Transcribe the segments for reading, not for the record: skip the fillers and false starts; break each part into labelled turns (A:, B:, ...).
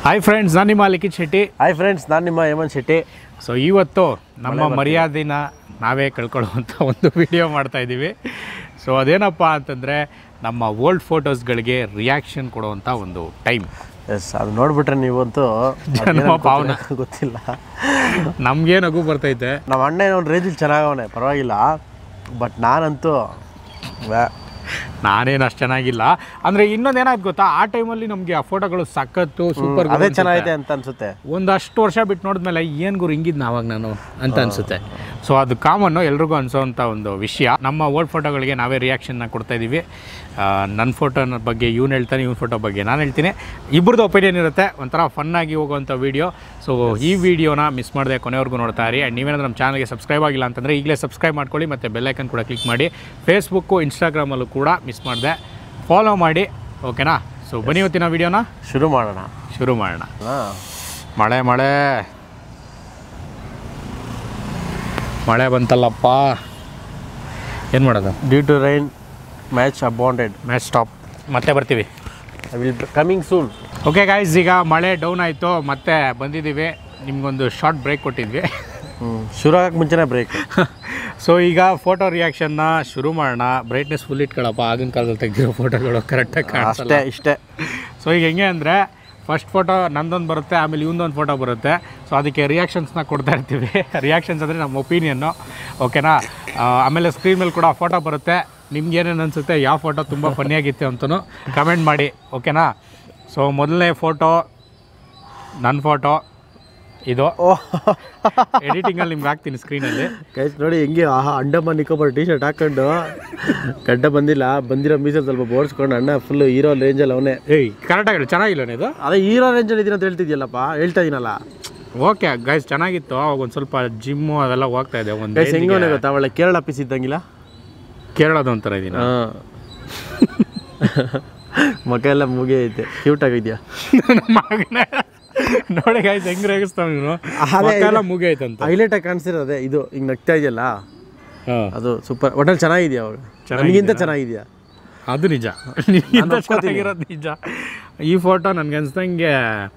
A: Hi friends, ನಾನು ನಿಮ್ಮ ಲಿಖಿತ್ Shetty.
B: Hi friends, ನಾನು ನಿಮ್ಮ ಹೇಮಂತ್ ಶೆಟ್ಟಿ.
A: ಸೊ ಇವತ್ತು ನಮ್ಮ ಮರ್ಯಾದೆನ ನಾವೇ ಕಳ್ಕೊಳ್ಳುವಂಥ ಒಂದು ವಿಡಿಯೋ ಮಾಡ್ತಾಯಿದ್ದೀವಿ. ಸೊ ಅದೇನಪ್ಪ ಅಂತಂದರೆ ನಮ್ಮ ಓಲ್ಡ್ ಫೋಟೋಸ್ಗಳಿಗೆ ರಿಯಾಕ್ಷನ್ ಕೊಡುವಂಥ ಒಂದು ಟೈಮ್.
B: ಎಸ್, ಅದು ನೋಡ್ಬಿಟ್ರೆ ನೀವಂತೂ
A: ಜನ್ಮ ಪಾವನ
B: ಗೊತ್ತಿಲ್ಲ.
A: ನಮಗೇ ನಗು ಬರ್ತೈತೆ.
B: ನಮ್ಮ ಅಣ್ಣ ಒಂದು ರೇಂಜಲ್ಲಿ ಚೆನ್ನಾಗವನೆ, ಪರವಾಗಿಲ್ಲ. ಬಟ್ ನಾನಂತೂ
A: ನಾನೇನು ಅಷ್ಟು ಚೆನ್ನಾಗಿಲ್ಲ. ಅಂದರೆ ಇನ್ನೊಂದೇನಾಯ್ತು ಗೊತ್ತಾ, ಆ ಟೈಮಲ್ಲಿ ನಮಗೆ ಆ ಫೋಟೋಗಳು ಸಖತ್ತು ಸೂಪರ್,
B: ಅದೇ ಚೆನ್ನಾಗಿದೆ ಅಂತ ಅನ್ಸುತ್ತೆ.
A: ಒಂದಷ್ಟು ವರ್ಷ ಬಿಟ್ಟು ನೋಡಿದ್ಮೇಲೆ ಏನು ಗುರು ಹಿಂಗಿದ್ದು ಆವಾಗ ನಾನು ಅಂತ ಅನಿಸುತ್ತೆ. ಸೊ ಅದು ಕಾಮನ್ನು ಎಲ್ರಿಗೂ ಅನಿಸೋವಂಥ ಒಂದು ವಿಷಯ. ನಮ್ಮ ಓಲ್ಡ್ ಫೋಟೋಗಳಿಗೆ ನಾವೇ ರಿಯಾಕ್ಷನ್ನ ಕೊಡ್ತಾಯಿದ್ದೀವಿ. ನನ್ನ ಫೋಟೋನ ಬಗ್ಗೆ ಇವ್ನು ಹೇಳ್ತಾನೆ, ಇವ್ನ ಫೋಟೋ ಬಗ್ಗೆ ನಾನು ಹೇಳ್ತೀನಿ. ಇಬ್ಬರದ್ದು ಒಪಿನಿಯನ್ ಇರುತ್ತೆ, ಒಂಥರ ಫನ್ನಾಗಿ ಹೋಗುವಂಥ ವೀಡಿಯೋ. ಸೊ ಈ ವಿಡಿಯೋನ ಮಿಸ್ ಮಾಡದೆ ಕೊನೆವರೆಗೂ ನೋಡ್ತಾ ಇರಿ. ಆ್ಯಂಡ್ ನೀವೇನಾದ್ರೂ ನಮ್ಮ ಚಾನಲ್ಗೆ ಸಬ್ಸ್ಕ್ರೈಬ್ ಆಗಿಲ್ಲ ಅಂತಂದರೆ ಈಗಲೇ ಸಬ್ಸ್ಕ್ರೈಬ್ ಮಾಡ್ಕೊಳ್ಳಿ, ಮತ್ತು ಬೆಲ್ಲೈಕನ್ ಕೂಡ ಕ್ಲಿಕ್ ಮಾಡಿ. ಫೇಸ್ಬುಕ್ಕು ಇನ್ಸ್ಟಾಗ್ರಾಮಲ್ಲೂ ಕೂಡ ಮಿಸ್ ಮಾಡಿದೆ ಫಾಲೋ ಮಾಡಿ, ಓಕೆನಾ? ಸೊ ಬನ್ನಿ ಇವತ್ತಿನ ವೀಡಿಯೋನ ಶುರು ಮಾಡೋಣ. ಮಳೆ ಮಳೆ ಮಳೆ ಬಂತಲ್ಲಪ್ಪ, ಏನು ಮಾಡೋದು?
B: Due to rain match abandoned.
A: Match stop. ಮತ್ತೆ ಬರ್ತೀವಿ,
B: I will coming soon.
A: Okay guys, ಈಗ ಮಳೆ ಡೌನ್ ಆಯಿತು, ಮತ್ತೆ ಬಂದಿದ್ದೀವಿ. ನಿಮ್ಗೊಂದು ಶಾರ್ಟ್ ಬ್ರೇಕ್ ಕೊಟ್ಟಿದ್ವಿ.
B: ಶುರು ಆಗಕ್ಕೆ ಮುಂಚೆನೇ ಬ್ರೇಕ್.
A: ಸೊ ಈಗ ಫೋಟೋ ರಿಯಾಕ್ಷನ್ನ ಶುರು ಮಾಡೋಣ. ಬ್ರೈಟ್ನೆಸ್ ಫುಲ್ ಇಟ್ಕೊಳ್ಳಪ್ಪ, ಆಗಿನ ಕಾಲದಲ್ಲಿ ತೆಗೆದಿರೋ ಫೋಟೋಗಳು ಕರೆಕ್ಟಾಗಿ ಕಾಣಿಸ್ತದೆ
B: ಇಷ್ಟೇ.
A: ಸೊ ಈಗ ಹೆಂಗೆ ಅಂದರೆ, ಫಸ್ಟ್ ಫೋಟೋ ನಂದೊಂದು ಬರುತ್ತೆ, ಆಮೇಲೆ ಇವೊಂದೊಂದು ಫೋಟೋ ಬರುತ್ತೆ. ಸೊ ಅದಕ್ಕೆ ರಿಯಾಕ್ಷನ್ಸ್ನ ಕೊಡ್ತಾ ಇರ್ತೀವಿ. ರಿಯಾಕ್ಷನ್ಸ್ ಅಂದರೆ ನಮ್ಮ ಒಪಿನಿಯನ್ನು, ಓಕೆನಾ? ಆಮೇಲೆ ಸ್ಕ್ರೀನ್ ಮೇಲೆ ಕೂಡ ಫೋಟೋ ಬರುತ್ತೆ. ನಿಮ್ಗೆ ಏನೇನು ಅನಿಸುತ್ತೆ, ಯಾವ ಫೋಟೋ ತುಂಬ ಫನ್ನಿಯಾಗಿತ್ತು ಅಂತಲೂ ಕಮೆಂಟ್ ಮಾಡಿ, ಓಕೆನಾ? ಸೊ ಮೊದಲನೇ ಫೋಟೋ ನನ್ನ ಫೋಟೋ ಇದು. ಎಡಿಟಿಂಗಲ್ಲಿ ನಿಮ್ಗೆ ಹಾಕ್ತೀನಿ ಸ್ಕ್ರೀನಲ್ಲಿ.
B: ಗೈಸ್ ನೋಡಿ ಹೆಂಗೆ, ಅಂಡಮಾನ್ ನಿಕೋಬಾರ್ ಟಿ ಶರ್ಟ್ ಹಾಕೊಂಡು, ಗಡ್ಡ ಬಂದಿರೋ ಮೀಸೆ ಸ್ವಲ್ಪ ಬೋಡ್ಸ್ಕೊಂಡು ಅಣ್ಣ ಫುಲ್ ಹೀರೋ ರೇಂಜಲ್ಲಿ ಅವನೇ.
A: ಏಯ್ ಕರೆಕ್ಟಾಗಿ ಚೆನ್ನಾಗಿಲ್ಲ ಇದು.
B: ಅದೇ ಹೀರೋ ರೇಂಜಲ್ಲಿ ಇದೀನಿ ಅಂತ ಹೇಳ್ತಿದ್ಯಲ್ಲಪ್ಪ, ಹೇಳ್ತಾ ಇದೀನಲ್ಲ.
A: ಓಕೆ ಗೈಸ್, ಚೆನ್ನಾಗಿತ್ತು. ಅವಾಗ ಒಂದು ಸ್ವಲ್ಪ ಜಿಮ್ಮು ಅದೆಲ್ಲ ಹೋಗ್ತಾ ಇದೆ. ಒಂದು
B: ಗೈಸ್ ಹೆಂಗೋನೆ ಗೊತ್ತಾ, ಒಳ್ಳೆ ಕೇರಳ ಪೀಸ್ ಇದ್ದಂಗಿಲ್ಲ,
A: ಕೇರಳದ ಒಂಥರ ಇದೀನಿ.
B: ಮಗ ಎಲ್ಲ ಮುಗಿ ಐತೆ, ಕ್ಯೂಟ್ ಆಗಿದ್ಯಾ
A: ನೋಡಿ ಗೈಸ್, ಹೆಂಗ್ ರೇಗಿಸ್ತಾವ ನೀನು. ಎಲ್ಲ ಮುಗಿ ಐತಂತ
B: ಹೈಲೈಟ್ ಆಗಿ ಕಾಣಿಸ್ತಿರೋದೆ ಇದು. ಹಿಂಗೆ ನಗ್ತಾ ಇದೆಯಲ್ಲ, ಅದು ಸೂಪರ್. ಒಟ್ಟಲ್ಲಿ ಚೆನ್ನಾಗಿದ್ಯಾ, ಅವಾಗ ನನಗಿಂತ ಚೆನ್ನಾಗಿದ್ಯಾ.
A: ಅದು ನಿಜ, ಚೆನ್ನಾಗಿರೋದು ನಿಜ. ಈ ಫೋಟೋ ನನಗೆ ಅನ್ಸ್ದಂಗೆ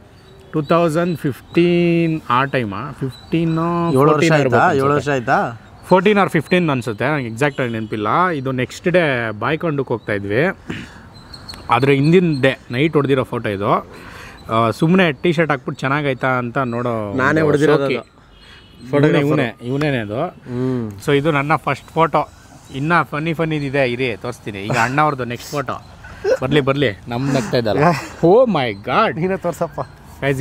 A: 2015 ಆ ಟೈಮಾ, 7 ವರ್ಷ ಆಯ್ತಾ, 14 or 15 ಅನಿಸುತ್ತೆ, ನನಗೆ ಎಕ್ಸಾಕ್ಟಾಗಿ ನೆನಪಿಲ್ಲ. ಇದು ನೆಕ್ಸ್ಟ್ ಡೇ ಬಾಯ್ಕೊಂಡಕ್ಕೆ ಹೋಗ್ತಾಯಿದ್ವಿ. ಆದರೆ ಹಿಂದಿನ ಡೇ ನೈಟ್ ಹೊಡೆದಿರೋ ಫೋಟೋ ಇದು. ಸುಮ್ಮನೆ ಟೀ ಶರ್ಟ್ ಹಾಕ್ಬಿಟ್ಟು ಚೆನ್ನಾಗೈತಾ ಅಂತ ನೋಡೋ,
B: ನಾನೇ ಹೊಡೆದಿರೋದು
A: ಇವನೇನೆ ಅದು. ಸೊ ಇದು ನನ್ನ ಫಸ್ಟ್ ಫೋಟೋ. ಇನ್ನೂ ಫನ್ನಿದಿದೆ, ಇರಿ ತೋರಿಸ್ತೀನಿ. ಈಗ ಅಣ್ಣ ಅವ್ರದ್ದು ನೆಕ್ಸ್ಟ್ ಫೋಟೋ ಬರಲಿ ನಮ್ದು ನಗ್ತಾ ಇದ್ದಲ್ಲ. ಓ ಮೈ ಗಾಡ್,
B: ನೀನೇ ತೋರ್ಸಪ್ಪ
A: ಗೈಸ್.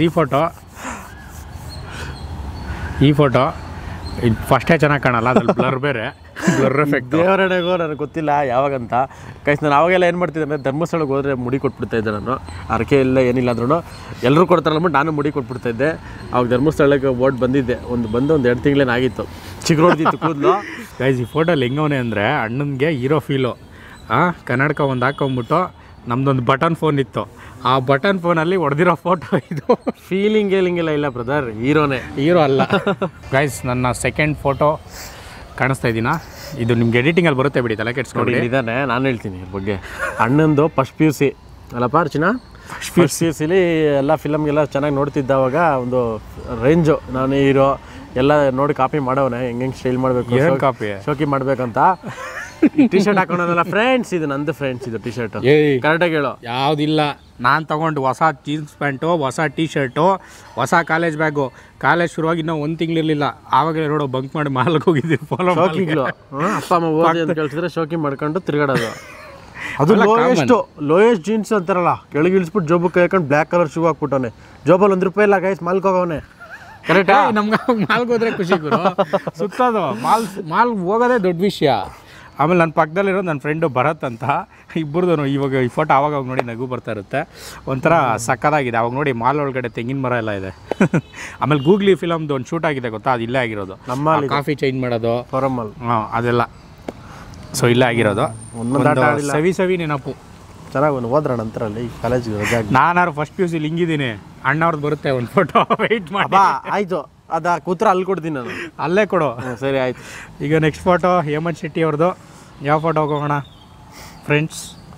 A: ಈ ಫೋಟೋ ಇದು ಫಸ್ಟೇ ಚೆನ್ನಾಗಿ ಕಾಣಲ್ಲ, ಅದ್ರಲ್ಲಿ ಬ್ಲರ್ ಬೇರೆ, ಬ್ಲರ್ ಎಫೆಕ್ಟ್.
B: ದೇವರಣೆಗೋ ನನಗೆ ಗೊತ್ತಿಲ್ಲ ಯಾವಾಗಂತ. ಗೈಸ್ ನಾನು ಅವಾಗೆಲ್ಲ ಏನು ಮಾಡ್ತಿದ್ದೆ ಅಂದರೆ, ಧರ್ಮಸ್ಥಳಕ್ಕೆ ಹೋದರೆ ಮುಡಿ ಕೊಟ್ಬಿಡ್ತಾ ಇದ್ದೆ ನಾನು. ಅರಕೆ ಇಲ್ಲ ಏನಿಲ್ಲ ಅಂದ್ರೂ ಎಲ್ಲರೂ ಕೊಡ್ತಾರಲ್ಲ ಅಂದ್ಬಿಟ್ಟು ನಾನು ಮುಡಿ ಕೊಟ್ಬಿಡ್ತಾ ಇದ್ದೆ. ಅವಾಗ ಧರ್ಮಸ್ಥಳಕ್ಕೆ ಓಟ್ ಬಂದಿದ್ದೆ, ಒಂದು 2 ತಿಂಗಳೇನಾಗಿತ್ತು, ಚಿಗುರೊಡ್ದಿತ್ತು ಕೂದಲು.
A: ಗೈಸ್ ಈ ಫೋಟೋಲ್ಲಿ ಹೆಂಗವನೆ ಅಂದರೆ, ಅಣ್ಣನಿಗೆ ಹೀರೋ ಫೀಲು. ಕನ್ನಡಕ ಒಂದು ಹಾಕೊಂಬಿಟ್ಟು, ನಮ್ಮದೊಂದು ಬಟನ್ ಫೋನ್ ಇತ್ತು, ಆ ಬಟನ್ ಫೋನಲ್ಲಿ ಹೊಡೆದಿರೋ ಫೋಟೋ ಇದು.
B: ಫೀಲಿಂಗೆಲ್ಲ ಇಲ್ಲ ಬ್ರದರ್,
A: ಹೀರೋ ಅಲ್ಲ. ಗೈಸ್ ನನ್ನ ಸೆಕೆಂಡ್ ಫೋಟೋ ಕಾಣಿಸ್ತಾ ಇದ್ದೀನಾ? ಇದು ನಿಮ್ಗೆ ಎಡಿಟಿಂಗಲ್ಲಿ ಬರುತ್ತೆ, ಬಿಡಿ ತಲೆ ಕೆಡ್ಸ್ಕೊಂಡು.
B: ಇದ್ದಾನೆ, ನಾನು ಹೇಳ್ತೀನಿ ಇದ್ರ ಬಗ್ಗೆ. ಅಣ್ಣಂದು ಫಸ್ಟ್ PUC ಅಲ್ಲಪ್ಪ ಅರ್ಚನಾ, ಫಸ್ಟ್ PUCಲಿ ಎಲ್ಲ ಫಿಲಮ್ಗೆಲ್ಲ ಚೆನ್ನಾಗಿ ನೋಡ್ತಿದ್ದಾವಾಗ ಒಂದು ರೇಂಜು, ನಾನು ಹೀರೋ ಎಲ್ಲ ನೋಡಿ ಕಾಪಿ ಮಾಡೋನೆ, ಹೆಂಗೆ ಸ್ಟೈಲ್ ಮಾಡಬೇಕು,
A: ಕಾಪಿ
B: ಶೋಕಿ ಮಾಡಬೇಕಂತ. ಟಿ ಶರ್ಟ್ ಹಾಕೋಣಲ್ಲ ಫ್ರೆಂಡ್ಸ್, ಇದು ನಂದು ಫ್ರೆಂಡ್ಸ್, ಇದು ಟಿ ಶರ್ಟ್ ಕರೆಕ್ಟಾಗಿ ಹೇಳೋ.
A: ಯಾವುದಿಲ್ಲ, ನಾನು ತೊಗೊಂಡು ಹೊಸ ಜೀನ್ಸ್ ಪ್ಯಾಂಟು, ಹೊಸ ಟೀ ಶರ್ಟು, ಹೊಸ ಕಾಲೇಜ್ ಬ್ಯಾಗು. ಕಾಲೇಜ್ ಶುರುವಾಗಿ ಇನ್ನೂ 1 ತಿಂಗಳಿರಲಿಲ್ಲ, ಆವಾಗಲೇ ನೋಡೋ ಬಂಕ್ ಮಾಡಿ ಮಾಲ್ಗೆ ಹೋಗಿದ್ದೀವಿ. ಶೋಕಿಗಳು
B: ಅಪ್ಪ ಅಮ್ಮ ಓದಿ ಅಂತ ಕೇಳ್ತಿದ್ರೆ ಶೋಕಿ ಮಾಡ್ಕೊಂಡು ತಿರುಗಾಡೋದು. ಅದು ಲೋಯೆಸ್ಟ್ ಜೀನ್ಸ್ ಅಂತಾರಲ್ಲ, ಕೆಳಗೆ ಇಳಿಸ್ಬಿಟ್ಟು ಜೋಬು ಕೈ ಹಾಕೊಂಡು ಬ್ಲ್ಯಾಕ್ ಕಲರ್ ಶೂ ಹಾಕ್ಬಿಟ್ಟವನೆ. ಜೋಬಲ್ಲಿ ₹1 ಇಲ್ಲ ಗೈಸ್, ಮಾಲ್ಗೆ ಹೋಗವನೆ. ಕರೆಕ್ಟಾ? ನಮ್ಗೆ
A: ಮಾಲ್ಗೆ ಹೋದ್ರೆ ಖುಷಿ ಗುರು, ಸುತ್ತೋದು ಮಾಲ್ಗೆ ಹೋಗೋದೇ ದೊಡ್ಡ ವಿಷಯ. ಆಮೇಲೆ ನನ್ನ ಪಕ್ಕದಲ್ಲಿರೋ ನನ್ನ ಫ್ರೆಂಡು ಭರತ್ ಅಂತ, ಇಬ್ಬರದು ಇವಾಗ ಈ ಫೋಟೋ ಆವಾಗ ನೋಡಿ ನಗು ಬರ್ತಾ ಇರುತ್ತೆ, ಒಂಥರ ಸಕ್ಕದಾಗಿದೆ. ಅವಾಗ ನೋಡಿ ಮಾಲ್ ಒಳಗಡೆ ತೆಂಗಿನ ಮರ ಎಲ್ಲ ಇದೆ. ಆಮೇಲೆ ಗೂಗ್ಲಿ ಫಿಲಮ್ದು ಒಂದು ಶೂಟ್ ಆಗಿದೆ ಗೊತ್ತಾ, ಅದು ಇಲ್ಲೇ ಆಗಿರೋದು. ನಮ್ಮ ಕಾಫಿ ಚೇಂಜ್ ಮಾಡೋದು
B: ಫಾರಮಲ್,
A: ಅದೆಲ್ಲ ಸೊ ಇಲ್ಲೇ ಆಗಿರೋದು. ಸವಿ ನೆನಪು.
B: ಚೆನ್ನಾಗಿ ಒಂದು ಹೋದ್ರ ನಂತರ ಅಲ್ಲಿ ಕಾಲೇಜಿಗೆ ರಜೆ.
A: ನಾನಾರು ಫಸ್ಟ್ PUC ಹಿಂಗಿದ್ದೀನಿ, ಅಣ್ಣವ್ರದ್ದು ಬರುತ್ತೆ ಒಂದು ಫೋಟೋ, ವೆಯ್ಟ್ ಮಾಡಿ.
B: ಆಯಿತು, ಅದು ಕೂತ್ರ ಅಲ್ಲಿ ಕೊಡ್ತೀನಿ ನಾನು,
A: ಅಲ್ಲೇ ಕೊಡು.
B: ಸರಿ ಆಯ್ತು.
A: ಈಗ ನೆಕ್ಸ್ಟ್ ಫೋಟೋ ಹೇಮಂತ್ ಶೆಟ್ಟಿ ಅವ್ರದ್ದು. ಯಾವ ಫೋಟೋ ಹೋಗೋಣ ಫ್ರೆಂಡ್ಸ್?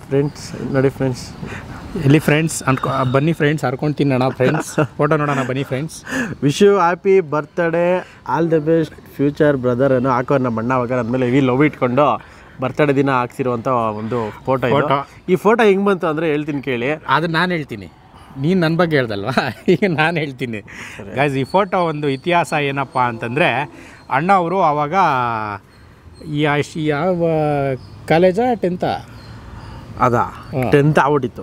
B: ಫ್ರೆಂಡ್ಸ್ ನೋಡಿ ಫ್ರೆಂಡ್ಸ್
A: ಎಲ್ಲಿ ಫ್ರೆಂಡ್ಸ್ ಬನ್ನಿ ಫ್ರೆಂಡ್ಸ್ ಹರ್ಕೊಂಡು ತಿನ್ನೋಣ ಫ್ರೆಂಡ್ಸ್ ಫೋಟೋ ನೋಡೋಣ ಬನ್ನಿ friends.
B: Wish you happy birthday all the best future brother ಏನೋ ಹಾಕೋ ನಮ್ಮ ಅಣ್ಣ ಅವಾಗ ಅಂದಮೇಲೆ ಹೆವಿ ಲವ್ ಇಟ್ಕೊಂಡು ಬರ್ತಡೇ ದಿನ ಹಾಕ್ಸಿರುವಂಥ ಒಂದು ಫೋಟೋ ಇದು. ಈ ಫೋಟೋ ಹೆಂಗೆ ಬಂತು ಅಂದರೆ ಹೇಳ್ತೀನಿ ಕೇಳಿ.
A: ಅದು ನಾನು ಹೇಳ್ತೀನಿ, ನೀನು ನನ್ನ ಬಗ್ಗೆ ಹೇಳ್ದಲ್ವಾ, ಈಗ ನಾನು ಹೇಳ್ತೀನಿ ಗೈಸ್. ಈ ಫೋಟೋ ಒಂದು ಇತಿಹಾಸ ಏನಪ್ಪ ಅಂತಂದರೆ, ಅಣ್ಣ ಅವರು ಆವಾಗ ಯಾವ ಕಾಲೇಜಾ 10th
B: ಅದಾ 10th ಆಗ್ಬಿಟ್ಟಿತ್ತು.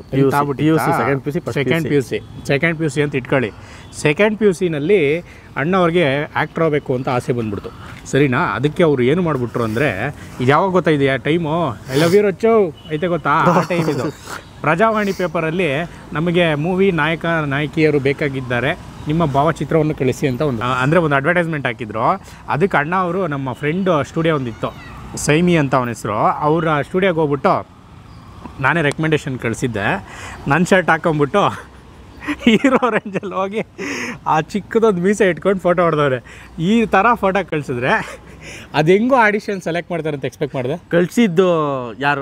A: ಸೆಕೆಂಡ್ ಪಿ ಯು ಸಿ ಅಂತ ಇಟ್ಕೊಳ್ಳಿ. ಸೆಕೆಂಡ್ ಪಿ ಯು ಸಿನಲ್ಲಿ ಅಣ್ಣವ್ರಿಗೆ ಆ್ಯಕ್ಟ್ರ್ ಆಗಬೇಕು ಅಂತ ಆಸೆ ಬಂದ್ಬಿಡ್ತು, ಸರಿನಾ. ಅದಕ್ಕೆ ಅವರು ಏನು ಮಾಡಿಬಿಟ್ರು ಅಂದರೆ, ಇದು ಯಾವಾಗ ಗೊತ್ತಾಯಿದೆ time, I love you Rachu ಐತೆ ಗೊತ್ತಾ, ಆ ಟೈಮ್ ಇದು. ಪ್ರಜಾವಾಣಿ ಪೇಪರಲ್ಲಿ ನಮಗೆ ಮೂವಿ ನಾಯಕ ನಾಯಕಿಯರು ಬೇಕಾಗಿದ್ದಾರೆ, ನಿಮ್ಮ ಭಾವಚಿತ್ರವನ್ನು ಕಳಿಸಿ ಅಂತ ಒಂದು ಅಡ್ವರ್ಟೈಸ್ಮೆಂಟ್ ಹಾಕಿದ್ರು. ಅದಕ್ಕೆ ಅಣ್ಣ ಅವರು ನಮ್ಮ ಫ್ರೆಂಡ್ ಸ್ಟುಡಿಯೋ ಒಂದಿತ್ತು, ಸೈಮಿ ಅಂತ ಅವನ ಹೆಸರು, ಅವರ ಸ್ಟುಡಿಯೋಗೆ ಹೋಗ್ಬಿಟ್ಟು ನಾನೇ ರೆಕಮೆಂಡೇಷನ್ ಕಳಿಸಿದ್ದೆ. ನನ್ನ ಶರ್ಟ್ ಹಾಕೊಂಬಿಟ್ಟು ಹೀರೋ ರೇಂಜಲ್ಲಿ ಹೋಗಿ ಆ ಚಿಕ್ಕದೊಂದು ಮೀಸೆ ಇಟ್ಕೊಂಡು ಫೋಟೋ ಹೊಡೆದವ್ರೆ. ಈ ಥರ ಫೋಟೋ ಕಳಿಸಿದ್ರೆ ಅದು ಹೆಂಗೋ ಆಡಿಷನ್ ಸೆಲೆಕ್ಟ್ ಮಾಡ್ತಾರೆ ಅಂತ ಎಕ್ಸ್ಪೆಕ್ಟ್ ಮಾಡಿದೆ.
B: ಕಳಿಸಿದ್ದು ಯಾರು?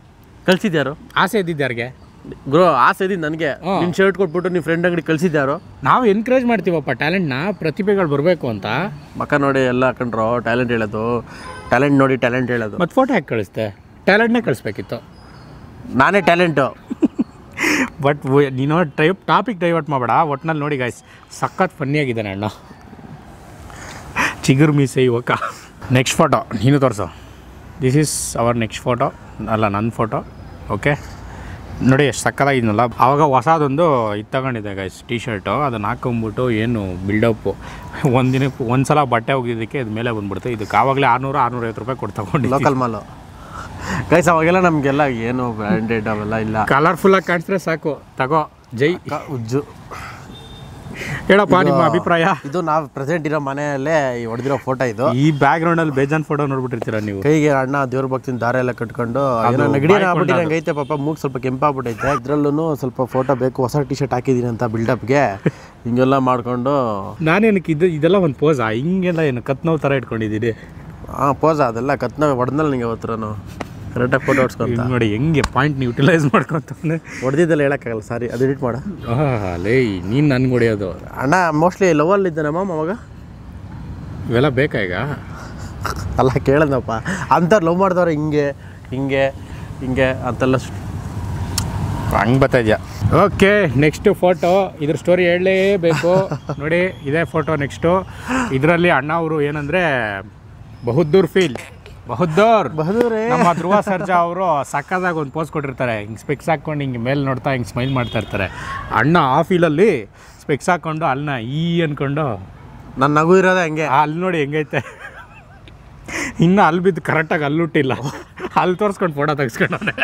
A: ಆಸೆ ಇದ್ದಿದ್ದು ಯಾರಿಗೆ
B: ಗ್ರೋ? ಆಸೆ ಇದ್ದಿದ್ದು ನನಗೆ. ನಿನ್ನ ಶರ್ಟ್ ಕೊಟ್ಬಿಟ್ಟು ನಿಮ್ಮ ಫ್ರೆಂಡ್ ಅಂಗಡಿ ಕಳಿಸಿದ್ಯಾರು?
A: ನಾವು ಎನ್ಕರೇಜ್ ಮಾಡ್ತೀವಪ್ಪ ಟ್ಯಾಲೆಂಟ್ನ, ಪ್ರತಿಭೆಗಳು ಬರಬೇಕು ಅಂತ.
B: ಮಕ್ಕ ನೋಡಿ ಎಲ್ಲ ಹಾಕೊಂಡ್ರು ಟ್ಯಾಲೆಂಟ್ ಹೇಳೋದು, ಟ್ಯಾಲೆಂಟ್ ನೋಡಿ ಟ್ಯಾಲೆಂಟ್ ಹೇಳೋದು.
A: ಮತ್ತು ಫೋಟೋ ಯಾಕೆ ಕಳಿಸ್ದೆ? ಟ್ಯಾಲೆಂಟ್ನೇ ಕಳಿಸ್ಬೇಕಿತ್ತು.
B: ನಾನೇ ಟ್ಯಾಲೆಂಟು.
A: ಬಟ್ ನೀನು ಟಾಪಿಕ್ ಡೈವರ್ಟ್ ಮಾಡಬೇಡ. ಒಟ್ನಲ್ಲಿ ನೋಡಿ ಗಾಯ್ಸ್, ಸಖತ್ ಫನ್ನಿಯಾಗಿದ್ದಾನೆ ಅಣ್ಣ, ಚಿಗುರು ಮೀಸೆ ಯುವಕ. ನೆಕ್ಸ್ಟ್ ಫೋಟೋ ನೀನು ತೋರಿಸು. This is our next photo, ಅಲ್ಲ ನನ್ನ ಫೋಟೋ. ಓಕೆ ನೋಡಿ ಎಷ್ಟು ಸಕ್ಕತ್ತಾಗಿದ್ನಲ್ಲ. ಆವಾಗ ಹೊಸದೊಂದು ಇದು ತಗೊಂಡಿದ್ದೆ ಗೈಸ್, ಟೀ ಶರ್ಟು. ಅದನ್ನು ಹಾಕೊಂಬಿಟ್ಟು ಏನು ಬಿಲ್ಡಪ್ಪು, ಒಂದು ಸಲ ಬಟ್ಟೆ ಹೋಗಿದ್ದಕ್ಕೆ ಇದು ಮೇಲೆ ಬಂದ್ಬಿಡ್ತು. ಇದಕ್ಕೆ ಆವಾಗಲೇ 600-650 ರೂಪಾಯಿ ಕೊಟ್ಟು ತಗೊಂಡು
B: ಲೋಕಲ್ ಮಾಲು ಗೈಸ್. ಅವಾಗೆಲ್ಲ ನಮಗೆಲ್ಲ ಏನು ಬ್ರ್ಯಾಂಡೆಡ್ ಅವೆಲ್ಲ ಇಲ್ಲ,
A: ಕಲರ್ಫುಲ್ಲಾಗಿ ಕಾಣಿಸಿದ್ರೆ ಸಾಕು ತಗೋ. ಜೈ
B: ಉಜ್ಜು.
A: ಹೇಳಪ್ಪ ನಿಮ್ಮ ಅಭಿಪ್ರಾಯ.
B: ಇದು ನಾವು ಪ್ರೆಸೆಂಟ್ ಇರೋ ಮನೆಯಲ್ಲೇ ಹೊಡೆದಿರೋ ಫೋಟೋ ಇದು.
A: ಈ ಬ್ಯಾಕ್ ಗ್ರೌಂಡಲ್ಲಿ ಬೇಜಾನ್ ಫೋಟೋ ನೋಡ್ಬಿಟ್ಟಿರ್ತೀರ ನೀವು.
B: ಕೈಗೆ ಅಣ್ಣ ದೇವ್ರ ಭಕ್ತಿನ ದಾರ ಎಲ್ಲ ಕಟ್ಕೊಂಡು ಏನೋ ನೆಗಡಿ ಆಗ್ಬಿಟ್ಟಿರಂಗೆ ಐತೆ ಪಾಪ, ಮೂಗ್ ಸ್ವಲ್ಪ ಕೆಂಪಾಗ್ಬಿಟ್ಟೈತೆ. ಇದ್ರಲ್ಲೂ ಸ್ವಲ್ಪ ಫೋಟೋ ಬೇಕು, ಹೊಸ ಟಿ ಶರ್ಟ್ ಹಾಕಿದ್ದೀನಿ ಅಂತ ಬಿಲ್ಡಪ್ಗೆ ಹಿಂಗೆಲ್ಲ ಮಾಡ್ಕೊಂಡು.
A: ನಾನೇನಕ್ಕೆ ಇದೆಲ್ಲ ಒಂದು ಪೋಸಾ? ಹಿಂಗೆಲ್ಲ ಏನು ಕತ್ನೋವು ಥರ ಇಟ್ಕೊಂಡಿದ್ದೀನಿ.
B: ಪೋಸ ಅದೆಲ್ಲ ಕತ್ನೋವು ಹೊಡೆದ್ನಲ್ಲ ನಿಂಗೆ ಅವತ್ತು ಕರೆಕ್ಟಾಗಿ ಫೋಟೋ ಹೊಡ್ಸ್ಕೊಂಡು
A: ನೋಡಿ ಹೆಂಗೆ ಪಾಯಿಂಟ್ನ ಯುಟಿಲೈಸ್ ಮಾಡ್ಕೊತಾನೆ.
B: ಹೊಡೆದಿದ್ದೆಲ್ಲ ಹೇಳೋಕ್ಕಾಗಲ್ಲ, ಸಾರಿ ಅದು ಎಡಿಟ್ ಮಾಡ.
A: ಲೇ ನೀನು ನನ್ಗೆ ಹೊಡೆಯೋದು
B: ಅಣ್ಣ. ಮೋಸ್ಟ್ಲಿ ಲವಲ್ಲಿ ಇದ್ದೆ ನಮ್ಮ ಅವಾಗ.
A: ಇವೆಲ್ಲ ಬೇಕಾ ಈಗ?
B: ಅಲ್ಲ ಕೇಳೋದಪ್ಪ, ಅಂಥವ್ರು ಲವ್ ಮಾಡಿದವ್ರೆ ಹಿಂಗೆ ಹಿಂಗೆ ಹಿಂಗೆ ಅಂತೆಲ್ಲ
A: ಹಂಗೆ ಬರ್ತಾಯಿದ್ಯಾ. ಓಕೆ ನೆಕ್ಸ್ಟು ಫೋಟೋ, ಇದ್ರ ಸ್ಟೋರಿ ಹೇಳಲೇಬೇಕು. ನೋಡಿ ಇದೇ ಫೋಟೋ ನೆಕ್ಸ್ಟು. ಇದರಲ್ಲಿ ಅಣ್ಣ ಅವರು ಏನಂದರೆ ಬಹುದ್ದೂರ್ ಫೀಲ್, ಬಹುದ್ದೂರ್ ನಮ್ಮ ಧ್ರುವ ಸರ್ಜಾ ಅವರು ಸಕ್ಕದಾಗ ಒಂದು ಪೋಸ್ ಕೊಟ್ಟಿರ್ತಾರೆ. ಹಿಂಗೆ ಸ್ಪೆಕ್ಸ್ ಹಾಕ್ಕೊಂಡು ಹಿಂಗೆ ಮೇಲೆ ನೋಡ್ತಾ ಹಿಂಗೆ ಸ್ಮೈಲ್ ಮಾಡ್ತಾ ಇರ್ತಾರೆ. ಅಣ್ಣ ಆ ಫೀಲಲ್ಲಿ ಸ್ಪೆಕ್ಸ್ ಹಾಕ್ಕೊಂಡು ಅಲ್ಲನ್ನ ಅಂದ್ಕೊಂಡು
B: ನನ್ನ ನಗು ಇರೋದೆ ಹಂಗೆ.
A: ಅಲ್ಲಿ ನೋಡಿ ಹೆಂಗೈತೆ, ಇನ್ನು ಅಲ್ಲಿ ಬಿದ್ದು ಕರೆಕ್ಟಾಗಿ ಅಲ್ಲುಟ್ಟಿಲ್ಲ, ಅಲ್ಲಿ ತೋರಿಸ್ಕೊಂಡು ಫೋಟೋ ತೆಗೆಸ್ಕೊಂಡವನೆ.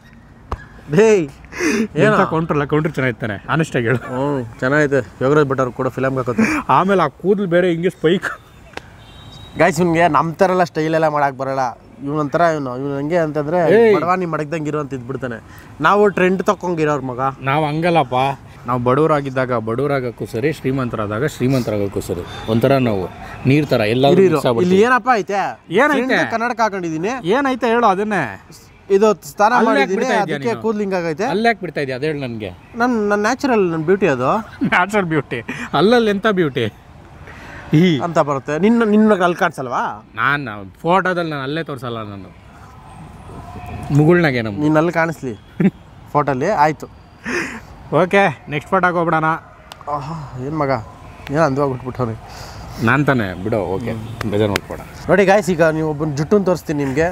A: ಏನಂತ ಕೌಂಟ್ರ್ ಚೆನ್ನಾಗಿರ್ತಾನೆ ಆನೆಸ್ಟಾಗಿ ಹೇಳು.
B: ಚೆನ್ನಾಗೈತೆ. ಯೋಗರಾಜ್ ಭಟ್ ಅವ್ರು ಕೂಡ ಫಿಲಮ್ಗೆ ಹಾಕೋದು.
A: ಆಮೇಲೆ ಆ ಕೂದಲು ಬೇರೆ ಹಿಂಗೆ ಸ್ಪೈಕ್.
B: ಗೈಸ್ ಇವ್ನಿಗೆ ನಮ್ಮ ಥರ ಎಲ್ಲ ಸ್ಟೈಲೆಲ್ಲ ಮಾಡೋಕೆ ಬರೋಲ್ಲ. ಇವನೊಂಥರ ಇವನು ಹಂಗೆ ಅಂತಂದರೆ ಬಡವಾನಿ ಮಡಗ್ದಂಗೆ ಇರೋ ಅಂತ ಇದ್ಬಿಡ್ತಾನೆ. ನಾವು ಟ್ರೆಂಡ್ ತಗೊಂಗಿರೋರು ಮಗ.
A: ನಾವು ಹಂಗಲ್ಲಪ್ಪ, ನಾವು ಬಡವರಾಗಿದ್ದಾಗ ಬಡವರಾಗಕ್ಕೂ ಸರಿ, ಶ್ರೀಮಂತರಾದಾಗ ಶ್ರೀಮಂತರಾಗಕ್ಕೂ ಸರಿ. ಒಂಥರ ನಾವು ನೀರು ಥರ ಎಲ್ಲರೂ.
B: ಇಲ್ಲಿ ಏನಪ್ಪ ಐತೆ?
A: ಏನೈತೆ?
B: ಕನ್ನಡಕ ಹಾಕೊಂಡಿದ್ದೀನಿ.
A: ಏನೈತೆ ಹೇಳು ಅದನ್ನೇ.
B: ಇದು ಸ್ನಾನ ಮಾಡಿದ್ದೀನಿ, ಅದಕ್ಕೆ ಕೂದಲು ಹಿಂಗಾಗೈತೆ.
A: ಅಲ್ಲೇ ಯಾಕೆ ಬಿಡ್ತಾ ಇದೆಯಾ ಅದು ಹೇಳು ನನಗೆ.
B: ನನ್ನ ನ್ಯಾಚುರಲ್, ನನ್ನ ಬ್ಯೂಟಿ ಅದು.
A: ನ್ಯಾಚುರಲ್ ಬ್ಯೂಟಿ ಅಲ್ಲಲ್ಲಿ ಎಂಥ ಬ್ಯೂಟಿ
B: ಅಂತ ಬರುತ್ತೆ. ನಿನ್ನ ಅಲ್ಲಿ ಕಾಣಿಸಲ್ವಾ?
A: ನಾನು ಫೋಟೋದಲ್ಲಿ ನಾನು ಅಲ್ಲೇ ತೋರಿಸಲ್ಲ, ನಾನು ಮುಗುಳ್ನಾಗೆ ನಮ್ಮ
B: ನೀನು ಅಲ್ಲಿ ಕಾಣಿಸ್ಲಿ ಫೋಟೋಲ್ಲಿ. ಆಯಿತು
A: ಓಕೆ ನೆಕ್ಸ್ಟ್ ಫೋಟೋಗೆ ಹೋಗ್ಬಿಡೋಣ.
B: ಏನು ಮಗ ಏನು ಅಂದವಾಗ್ಬಿಟ್ಬಿಟ್ಟವ್ರಿ.
A: ನಾನು ತಾನೆ ಬಿಡು. ಓಕೆ ಬೇಜಾರು ನೋಡ್ಬೇಡ.
B: ನೋಡಿ ಗಾಯ್ಸ್, ಈಗ ನೀವು ಒಬ್ಬನ ಜುಟ್ಟನ್ನು ತೋರಿಸ್ತೀನಿ ನಿಮಗೆ.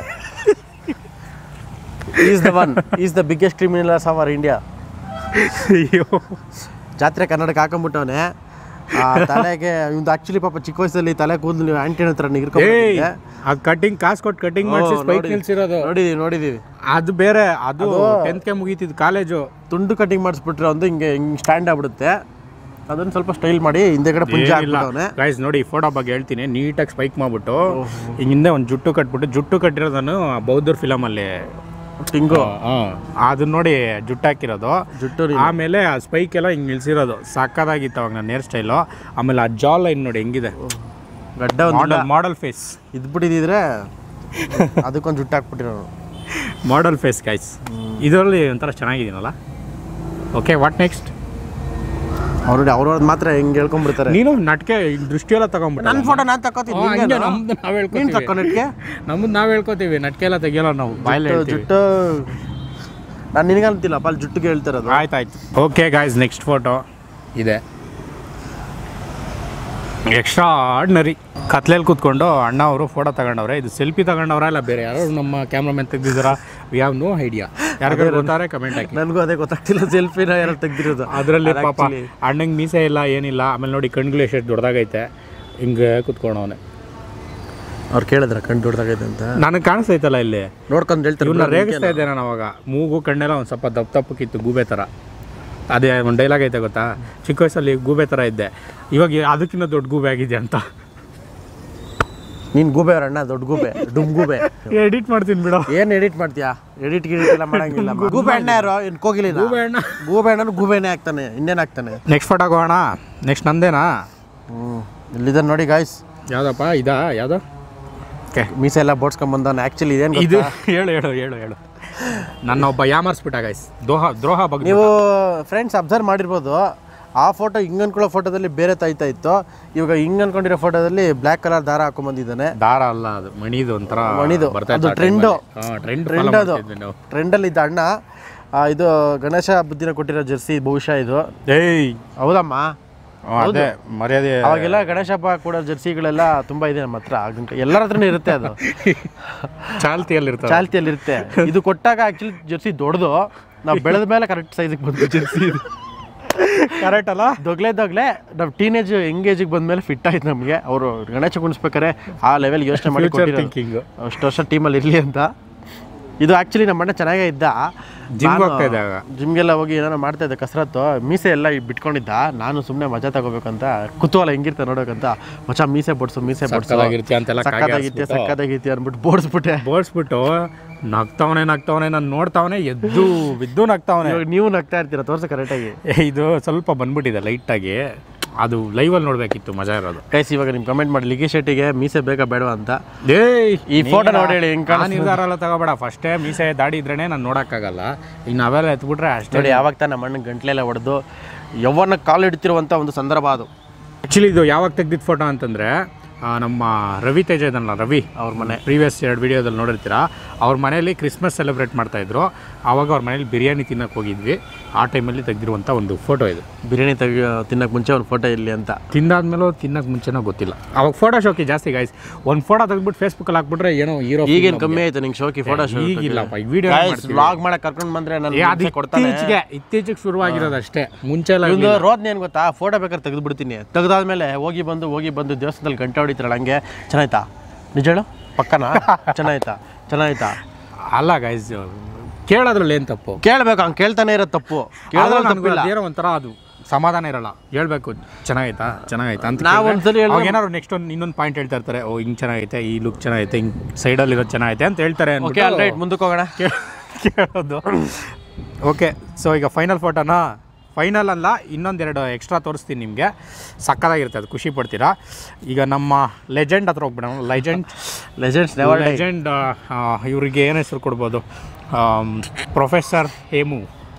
B: Is the biggest criminals of our India.
A: ಅಯ್ಯೋ
B: ಜಾತ್ರೆ ಕನ್ನಡಕ್ಕೆ ಹಾಕೊಂಡ್ಬಿಟ್ಟವನೆ. ತಲೆಗೆ ಇವ್ದು ಆಕ್ಚುಲಿ ಪಾಪ ಚಿಕ್ಕ ವಯಸ್ಸಲ್ಲಿ ತಲೆ ಕೂದಲು ನೀವು ಆಂಟಿ ಹತ್ರ ನಿಗಿರ್ಕೊಂಡಿದ್ದೆ.
A: ಅದು ಕಟಿಂಗ್ ಕಾಸು ಕೊಟ್ಟು ಕಟಿಂಗ್ ಮಾಡಿಸಿ ಸ್ಪೈಕ್ ನಿಲ್ಸಿರೋದು
B: ನೋಡಿದೀವಿ.
A: ಅದು ಬೇರೆ, ಅದು 10th ಮುಗೀತಿದ್ದು ಕಾಲೇಜು. ತುಂಡು
B: ಕಟಿಂಗ್ ಮಾಡಿಸ್ಬಿಟ್ರೆ ಒಂದು ಹಿಂಗೆ ಸ್ಟ್ಯಾಂಡ್ ಆಗ್ಬಿಡುತ್ತೆ. ಅದನ್ನು ಸ್ವಲ್ಪ ಸ್ಟೈಲ್ ಮಾಡಿ ಹಿಂದೆಗಡೆ ಪುಂಜ ಹಾಕ್ಬಿಟ್ಟವನೆ.
A: ಗೈಸ್ ನೋಡಿ ಫೋಟೋ ಬಗ್ಗೆ ಹೇಳ್ತೀನಿ. ನೀಟಾಗಿ ಸ್ಪೈಕ್ ಮಾಡಿಬಿಟ್ಟು ಹಿಂದೆ ಒಂದು ಜುಟ್ಟು ಕಟ್ಬಿಟ್ಟು, ಜುಟ್ಟು ಕಟ್ಟಿರೋದನ್ನು ಬೌದ್ಧರ್ ಫಿಲಮಲ್ಲಿ
B: ಟಿಂಗು
A: ಅದನ್ನ ನೋಡಿ ಜುಟ್ಟು ಹಾಕಿರೋದು. ಆಮೇಲೆ ಆ ಸ್ಪೈಕ್ ಎಲ್ಲ ಹಿಂಗೆ ನಿಲ್ಸಿರೋದು ಸಕ್ಕದಾಗಿತ್ತು ಅವಾಗ ನನ್ನ ಹೇರ್ ಸ್ಟೈಲು. ಆಮೇಲೆ ಆ ಜಾ ಲೈನ್ ನೋಡಿ ಹೆಂಗಿದೆ,
B: ಗಡ್ಡ
A: ಮಾಡೆಲ್ ಫೇಸ್
B: ಇದ್ಬಿಟ್ಟಿದ್ರೆ ಅದಕ್ಕೊಂದು ಜುಟ್ಟು ಹಾಕ್ಬಿಟ್ಟಿರೋನು.
A: ಮಾಡಲ್ ಫೇಸ್ ಗೈಸ್. ಇದರಲ್ಲಿ ಒಂಥರ ಚೆನ್ನಾಗಿದ್ದೀನಲ್ಲ. Okay, what next?
B: ಅವ್ರವ್ರದ್ದು ಮಾತ್ರ ಹೆಂಗೆ ಹೇಳ್ಕೊಂಡ್ಬಿಡ್ತಾರೆ.
A: ನೀನು ನಟ್ಕೆ ದೃಷ್ಟಿ ಎಲ್ಲ ತಗೊಂಡ್ಬಿಟ್ಟು
B: ನನ್ನ ಫೋಟೋ ನಾನು ತಗೋತೀನಿ.
A: ನಮ್ದು ನಾವು ಹೇಳ್ಕೊತೀವಿ, ನಮ್ಮದು ನಾವು ಹೇಳ್ಕೊತೀವಿ. ನಟ್ಕೆ ಎಲ್ಲ ತೆಗಿಯಲ್ಲ ನಾವು, ಬಾಯಲ್ಲಿ
B: ಜುಟ್ಟು. ನಾನು ನಿನಗಂತಿಲ್ಲಪ್ಪ, ಅಲ್ಲಿ ಜುಟ್ಟಿಗೆ ಹೇಳ್ತಿರೋದು.
A: ಆಯ್ತಾಯ್ತು. ಓಕೆ ಗಾಯ್ಸ್, ನೆಕ್ಸ್ಟ್ ಫೋಟೋ ಇದೆ. Extraordinary. ಕತ್ಲೆಯಲ್ಲಿ ಕೂತ್ಕೊಂಡು ಅಣ್ಣ ಅವರು ಫೋಟೋ ತಗೊಂಡವ್ರೆ. ಇದು ಸೆಲ್ಫಿ ತಗೊಂಡವ್ರ ಇಲ್ಲ ಬೇರೆ ಯಾರು ನಮ್ಮ ಕ್ಯಾಮ್ರಾಮನ್ ತೆಗ್ದಿದ್ದಾರ? We have no idea. ಯಾರಿಗಾರು ಗೊತ್ತಾರೆ ಕಮೆಂಟ್ ಹಾಕಿ.
B: ನನಗೂ ಅದೇ ಗೊತ್ತಾಗ್ತಿಲ್ಲ, ಸೆಲ್ಫಿನ ಯಾರು ತೆಗ್ದಿರೋದು.
A: ಅದರಲ್ಲಿ ಪಾಪ ಅಣ್ಣಂಗೆ ಮೀಸೆ ಇಲ್ಲ, ಏನಿಲ್ಲ. ಆಮೇಲೆ ನೋಡಿ ಕಣ್ಗಳು ಎಷ್ಟು ದೊಡ್ಡದಾಗೈತೆ, ಹಿಂಗೆ ಕೂತ್ಕೊಂಡವನೆ.
B: ಅವ್ರು ಕೇಳಿದ್ರ ಕಣ್ಣು ದೊಡ್ಡದಾಗೈತೆ ಅಂತ? ನನಗೆ
A: ಕಾಣಿಸ್ತೈತಲ್ಲ ಇಲ್ಲಿ,
B: ನೋಡ್ಕೊಂಡು ಹೇಳ್ತಾರೆ.
A: ಇವನ್ನ ರೇಗಿಸ್ತಾ ಇದ್ದೆ ನಾನು ಅವಾಗ. ಮೂಗು ಕಣ್ಣೆಲ್ಲ ಒಂದು ಸ್ವಲ್ಪ ದಪ್ಪಕ್ಕಿತ್ತು, ಗೂಬೆ ಥರ. ಅದೇ ಒಂದು ಡೈಲಾಗ್ ಐತೆ ಗೊತ್ತಾ, ಚಿಕ್ಕ ವಯಸ್ಸಲ್ಲಿ ಗೂಬೆ ಥರ ಇದ್ದೆ, ಇವಾಗ ಅದಕ್ಕಿಂತ ದೊಡ್ಡ ಗೂಬೆ ಆಗಿದೆ ಅಂತ.
B: ನೀನು ಗೂಬೆ ಅಣ್ಣ, ದೊಡ್ಡ ಗೂಬೆ, ಡುಮ್ ಗೂಬೆ.
A: ಎಡಿಟ್ ಮಾಡ್ತೀನಿ ಬಿಡು.
B: ಏನು ಎಡಿಟ್ ಮಾಡ್ತೀಯಾ? ಎಡಿಟ್ ಎಲ್ಲ ಮಾಡಂಗಿಲ್ಲ. ಗೂಬೆ ಅಣ್ಣ ಯಾರು? ಏನು ಕೋಗಿಲಿಲ್ಲ. ಗೂಬೆ ಅಣ್ಣ, ಗೂಬೆ ಅಣ್ಣನು ಗೂಬೆನೇ ಆಗ್ತಾನೆ, ಇನ್ನೇನು ಆಗ್ತಾನೆ.
A: ನೆಕ್ಸ್ಟ್ ಫೋಟೋ ಹೋಗೋಣ. ನೆಕ್ಸ್ಟ್ ನಂದೇನಾ?
B: ಇಲ್ಲಿದೆ ನೋಡಿ ಗಾಯ್ಸ್.
A: ಯಾವುದಪ್ಪ ಇದಾ? ಯಾವುದು? ಓಕೆ,
B: ಮೀಸೆ ಎಲ್ಲ ಬೋಡ್ಸ್ಕೊಂಬಂದವನು. ಆ್ಯಕ್ಚುಲಿ ಇದೇನು
A: ಇದು? ಹೇಳು. ನನ್ನ ಒಬ್ಬ ಯಾಮರ್ಸ್ಬಿಟ್ಟ ಗಾಯ್ಸ್, ದ್ರೋಹ ಬಗ್ಗೆ.
B: ನೀವು ಫ್ರೆಂಡ್ಸ್ ಅಬ್ಸರ್ವ್ ಮಾಡಿರ್ಬೋದು, ಆ ಫೋಟೋ ಹಿಂಗೆ ಅನ್ಕೊಳ್ಳೋ ಫೋಟೋದಲ್ಲಿ ಬೇರೆ ತಾಯ್ತಾ ಇತ್ತು. ಇವಾಗ ಹಿಂಗೆ ಅನ್ಕೊಂಡಿರೋ ಫೋಟೋದಲ್ಲಿ ಬ್ಲ್ಯಾಕ್ ಕಲರ್ ದಾರ ಹಾಕೊಂಬಂದಿದ್ದಾನೆ.
A: ದಾರ ಅಲ್ಲ, ಅದು ಮಣಿದು ಒಂಥರ
B: ಮಣಿದು. ಅದು ಟ್ರೆಂಡಲ್ಲಿ ಇದ್ದ ಅಣ್ಣ. ಇದು ಗಣೇಶ ಹಬ್ಬದ ದಿನ ಕೊಟ್ಟಿರೋ ಜರ್ಸಿ ಬಹುಶಃ ಇದು. ಹೌದಮ್ಮ,
A: ಅದೇ ಮರ್ಯಾದೆ.
B: ಅವಾಗೆಲ್ಲ ಗಣೇಶ ಹಬ್ಬ ಕೂಡ ಜರ್ಸಿಗಳೆಲ್ಲ ತುಂಬ ಇದೆ ನಮ್ಮ ಹತ್ರ. ಎಲ್ಲರ ಹತ್ರನೂ ಇರುತ್ತೆ, ಅದು ಚಾಲ್ತಿಯಲ್ಲಿರುತ್ತೆ. ಇದು ಕೊಟ್ಟಾಗ ಆ್ಯಕ್ಚುಲಿ ಜರ್ಸಿ ದೊಡ್ಡದು, ನಾವು ಬೆಳೆದ ಮೇಲೆ ಕರೆಕ್ಟ್ ಸೈಜಿಗೆ ಬಂತು ಜರ್ಸಿ. ಇದು
A: ಕರೆಕ್ಟ್ ಅಲ್ಲ?
B: ದೊಗ್ಲೆ ನಾವು ಟೀನೇಜ್ ಎಂಗೇಜಿಗೆ ಬಂದಮೇಲೆ ಫಿಟ್ ಆಯ್ತು ನಮಗೆ. ಅವರು ಗಣೇಶ ಕುಣಿಸ್ಬೇಕಾರೆ ಆ ಲೆವೆಲ್ ಯೋಚನೆ ಮಾಡಿ
A: ಥಿಂಕಿಂಗ್
B: ಅಷ್ಟು ವರ್ಷ ಟೀಮಲ್ಲಿ ಇರಲಿ ಅಂತ. ಇದು ಆ್ಯಕ್ಚುಲಿ ನಮ್ಮ ಅಣ್ಣ ಚೆನ್ನಾಗೇ ಇದ್ದ. ಜಿಮ್ಗೆಲ್ಲ ಹೋಗಿ ಏನೋ ಮಾಡ್ತಾ ಇದ್ದೆ, ಕಸರತ್ತು. ಮೀಸೆ ಎಲ್ಲ ಬಿಟ್ಕೊಂಡಿದ್ದ. ನಾನು ಸುಮ್ಮನೆ ಮಜಾ ತಗೋಬೇಕಂತ, ಕುತೂಹಲ ಹೆಂಗಿರ್ತೆ ನೋಡೋಕಂತ, ಮಚ ಮೀಸೆ ಬಡ್ಸು ಸಕ್ಕದಾಗಿರ್ತಿ ಅಂದ್ಬಿಟ್ಟು ಬೋಡ್ಸ್ಬಿಟ್ಟು
A: ನಗ್ತಾವನೆ ನಾನು ನೋಡ್ತಾವನೆ, ಎದ್ದು ಬಿದ್ದು ನಗ್ತಾವನೆ.
B: ನೀವು ನಗ್ತಾ ಇರ್ತೀರ, ತೋರ್ಸ ಕರೆಕ್ಟಾಗಿ.
A: ಇದು ಸ್ವಲ್ಪ ಬಂದ್ಬಿಟ್ಟಿದೆ ಲೈಟಾಗಿ, ಅದು ಲೈವಲ್ಲಿ ನೋಡಬೇಕಿತ್ತು, ಮಜಾ ಇರೋದು.
B: ಗೈಸ್, ಇವಾಗ ನೀವು ಕಮೆಂಟ್ ಮಾಡಿ ಲಿಖಿತ್ ಶೆಟ್ಟಿಗೆ ಮೀಸೆ ಬೇಕಾ ಬೇಡವಾ ಅಂತ. ಈ ಫೋಟೋ ನೋಡಿ ಹೇಳಿ.
A: ನಿರ್ಧಾರ ಎಲ್ಲ ತಗೋಬೇಡ, ಫಸ್ಟೇ ಮೀಸೆ ದಾಡಿ ಇದ್ರೇ ನಾನು ನೋಡೋಕ್ಕಾಗಲ್ಲ. ಈಗ ನಾವೆಲ್ಲ ಎತ್ಬಿಟ್ರೆ ಅಷ್ಟೇ.
B: ನೋಡಿ, ಯಾವಾಗ ತಾನು ನಮ್ಮ ಅಣ್ಣನ ಗಂಟ್ಲೆಲ್ಲ ಹೊಡೆದು ಯವ್ವನ ಕಾಲು ಹಿಡ್ತಿರುವಂಥ ಒಂದು ಸಂದರ್ಭ ಅದು.
A: ಆ್ಯಕ್ಚುಲಿ ಇದು ಯಾವಾಗ ತೆಗ್ದಿದ್ದು ಫೋಟೋ ಅಂತಂದರೆ, ನಮ್ಮ ರವಿ ತೇಜ ಇದನ್ನಲ್ಲ, ರವಿ ಅವ್ರ ಮನೆ, ಪ್ರೀವಿಯಸ್ 2 ವೀಡಿಯೋದಲ್ಲಿ ನೋಡಿರ್ತೀರ. ಅವ್ರ ಮನೆಯಲ್ಲಿ ಕ್ರಿಸ್ಮಸ್ ಸೆಲೆಬ್ರೇಟ್ ಮಾಡ್ತಾಯಿದ್ರು. ಆವಾಗ ಅವ್ರ ಮನೇಲಿ ಬಿರಿಯಾನಿ ತಿನ್ನೋಕೆ ಹೋಗಿದ್ವಿ. ಆ ಟೈಮಲ್ಲಿ ತೆಗೆದಿರುವಂಥ ಒಂದು ಫೋಟೋ ಇದು.
B: ಬಿರಿಯಾನಿ ತಿನ್ನೋಕೆ ಮುಂಚೆ ಒಂದು ಫೋಟೋ ಇಲ್ಲಿ ಅಂತ.
A: ತಿಂದಾದ್ಮೇಲೆ ತಿನ್ನೋಕೆ ಮುಂಚೆನೋ ಗೊತ್ತಿಲ್ಲ. ಅವಾಗ ಫೋಟೋ ಶೋಕಿ ಜಾಸ್ತಿ ಗಾಯ್ಸ್. ಒಂದು ಫೋಟೋ ತೆಗೆದ್ಬಿಟ್ಟು ಫೇಸ್ಬುಕ್ಕಲ್ಲಿ ಹಾಕ್ಬಿಟ್ರೆ ಏನೋ ಹೀರೋ.
B: ಈಗೇನು ಕಮ್ಮಿ ಆಯಿತು ನಿಂಗೆ ಶೋಕಿ ಫೋಟೋ ಶೋ?
A: ಈಗಿಲ್ಲಪ್ಪ, ಈ ವಿಡಿಯೋ
B: ವ್ಲಾಗ್ ಮಾಡಕ್ಕೆ ಕರ್ಕೊಂಡು ಬಂದರೆ ನಾನು ಕೊಡ್ತಾನೆ.
A: ಇತ್ತೀಚೆಗೆ ಶುರುವಾಗಿರೋದು ಅಷ್ಟೇ, ಮುಂಚೆ ಎಲ್ಲ.
B: ಒಂದು ರೋದ್ನ ಏನು ಗೊತ್ತಾ, ಫೋಟೋ ಬೇಕಾದ್ರೆ ತೆಗೆದುಬಿಡ್ತೀನಿ. ತೆಗೆದಾದ್ಮೇಲೆ ಹೋಗಿ ಬಂದು ದೇವಸ್ಥಾನದಲ್ಲಿ ಗಂಟೆ ಹೊಡಿತಾರಲ್ಲ, ಹಂಗೆ ಚೆನ್ನಾಯ್ತಾ ನಿಜ ಹೇಳು, ಪಕ್ಕನಾ ಚೆನ್ನಾಯ್ತಾ
A: ಅಲ್ಲ ಗೈಸ್, ಕೇಳೋದ್ರಲ್ಲಿ ಏನು ತಪ್ಪು?
B: ಕೇಳಬೇಕು, ಹಂಗೆ ಕೇಳ್ತಾನೆ ಇರೋ ತಪ್ಪು.
A: ಏನೋ ಒಂಥರ ಅದು ಸಮಾಧಾನ ಇರಲ್ಲ. ಹೇಳ್ಬೇಕು ಚೆನ್ನಾಗೈತಾ ಅಂತ.
B: ನಾವು ಒಂದ್ಸಲಿ
A: ಏನಾದ್ರು ನೆಕ್ಸ್ಟ್ ಇನ್ನೊಂದು ಪಾಯಿಂಟ್ ಹೇಳ್ತಾ ಇರ್ತಾರೆ, ಓ ಹಿಂಗೆ ಚೆನ್ನಾಗೈತೆ, ಈ ಲುಕ್ ಚೆನ್ನಾಗೈತೆ, ಹಿಂಗೆ ಸೈಡಲ್ಲಿ ಇರೋದು ಚೆನ್ನಾಗೈತೆ ಅಂತ ಹೇಳ್ತಾರೆ.
B: ಮುಂದಕ್ಕೆ ಹೋಗೋಣ
A: ಕೇಳೋದು. ಓಕೆ, ಸೊ ಈಗ ಫೈನಲ್ ಅಲ್ಲ, ಇನ್ನೊಂದೆರಡು ಎಕ್ಸ್ಟ್ರಾ ತೋರಿಸ್ತೀನಿ ನಿಮಗೆ. ಸಕ್ಕತ್ತಾಗಿರುತ್ತೆ, ಅದು ಖುಷಿ ಪಡ್ತೀರಾ. ಈಗ ನಮ್ಮ ಲೆಜೆಂಡ್ ಹತ್ರ ಹೋಗ್ಬಿಡೋಣ. ಲೆಜೆಂಡ್ ಇವರಿಗೆ ಏನು ಹೆಸರು ಕೊಡ್ಬೋದು? ಪ್ರೊಫೆಸರ್ ಹೇಮು.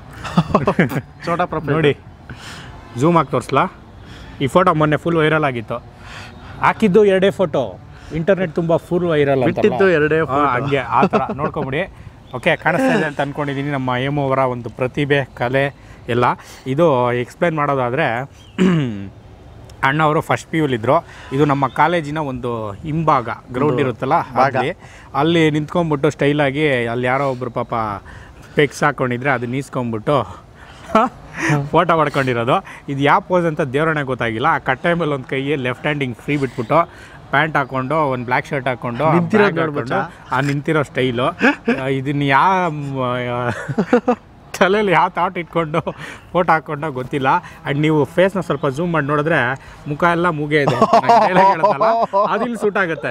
A: ನೋಡಿ, ಝೂಮ್ ಆಗಿ ತೋರಿಸ್ಲಾ? ಈ ಫೋಟೋ ಮೊನ್ನೆ ಫುಲ್ ವೈರಲ್ ಆಗಿತ್ತು. ಹಾಕಿದ್ದು 2 ಫೋಟೋ, ಇಂಟರ್ನೆಟ್ ತುಂಬ ಫುಲ್ ವೈರಲ್
B: ಆಗಿತ್ತು. 2
A: ಹಂಗೆ ಆ ಥರ ನೋಡ್ಕೊಂಬಿಡಿ. ಓಕೆ, ಕಾಣಿಸ್ತಾ ಇದೆ ಅಂತ ಅಂದ್ಕೊಂಡಿದ್ದೀನಿ. ನಮ್ಮ ಹೇಮು ಅವರ ಒಂದು ಪ್ರತಿಭೆ, ಕಲೆ ಎಲ್ಲ. ಇದು ಎಕ್ಸ್ಪ್ಲೈನ್ ಮಾಡೋದಾದರೆ, ಅಣ್ಣವರು ಫಸ್ಟ್ PU ಇದ್ದರು. ಇದು ನಮ್ಮ ಕಾಲೇಜಿನ ಒಂದು ಹಿಂಭಾಗ, ಗ್ರೌಂಡ್ ಇರುತ್ತಲ್ಲ ಅಲ್ಲಿ ನಿಂತ್ಕೊಂಡ್ಬಿಟ್ಟು ಸ್ಟೈಲಾಗಿ, ಅಲ್ಲಿ ಯಾರೋ ಒಬ್ಬರು ಪಾಪ ಪೆಕ್ಸ್ ಹಾಕ್ಕೊಂಡಿದ್ರೆ ಅದು ನೀಸ್ಕೊಂಬಿಟ್ಟು ಫೋಟೋ ಹೊಡ್ಕೊಂಡಿರೋದು. ಇದು ಯಾವ ಪೋಸ್ ಅಂತ ದೇವರೇ ಗೊತ್ತಾಗಿಲ್ಲ. ಆ ಕಟ್ಟೆ ಮೇಲೆ ಒಂದು ಕೈಯೇ ಲೆಫ್ಟ್ ಹ್ಯಾಂಡ್ ಹಿಂಗೆ ಫ್ರೀ ಬಿಟ್ಬಿಟ್ಟು, ಪ್ಯಾಂಟ್ ಹಾಕ್ಕೊಂಡು, ಒಂದು ಬ್ಲ್ಯಾಕ್ ಶರ್ಟ್ ಹಾಕ್ಕೊಂಡು ನಿಂತಿರೋ ಸ್ಟೈಲು. ಇದನ್ನು ತಲೆಯಲ್ಲಿ ಯಾವ ಥಾಟ್ ಇಟ್ಕೊಂಡು ಫೋಟೋ ಹಾಕ್ಕೊಂಡು ಗೊತ್ತಿಲ್ಲ. ಆ್ಯಂಡ್ ನೀವು ಫೇಸ್ನ ಸ್ವಲ್ಪ ಝೂಮ್ ಮಾಡಿ ನೋಡಿದ್ರೆ ಮುಖ ಎಲ್ಲ ಮೂಗೇ ಇದೆ. ಅದಿಲ್ಲಿ ಸೂಟ್ ಆಗುತ್ತೆ.